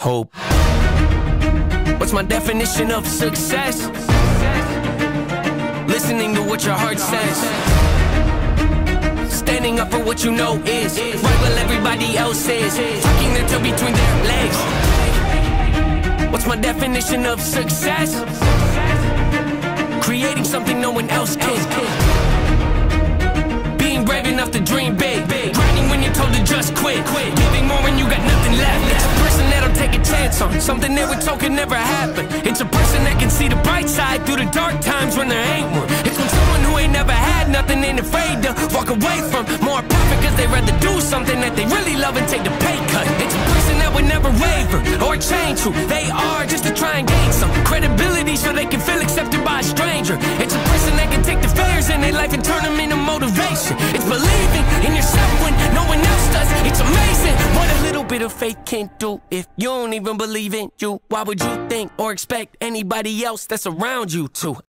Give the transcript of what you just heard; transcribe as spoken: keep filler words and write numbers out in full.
hope. What's my definition of success? Listening to what your heart says, standing up for what you know is right while everybody else is tucking their tail between their legs. What's my definition of success? Creating something no one else can. Being brave enough to dream big, grinding when you're told to just quit, giving more when you got nothing left. It's a person that'll take a chance on something they were told could never happen. It's a person that can see the bright side through the dark times when there ain't one. It's when someone who ain't never had nothing ain't afraid to walk away from more profit, cause they'd rather do something that they really love and take the pay cut. It's a person that would never waver or change who they are just to try and gain some credibility so they can feel accepted by a stranger. It's a person that can take the failures in their life and turn them into motivation. It's believing in yourself when no one else does. It's amazing what a little bit of faith can do. If you don't even believe in you, why would you think or expect anybody else that's around you to?